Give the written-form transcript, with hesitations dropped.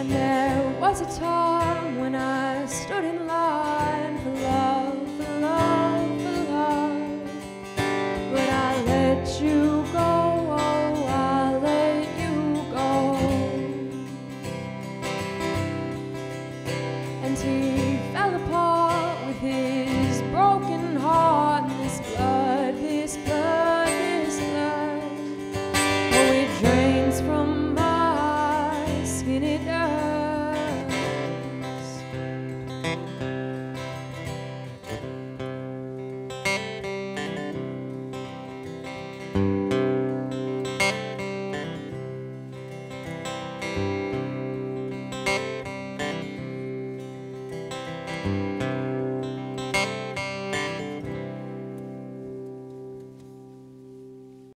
And there was a time when I stood in line for love, for love, for love. But I let you go, oh, I let you go. And he fell apart with his broken heart, and this blood, this blood, this blood. Oh, it drains from my skin, it does.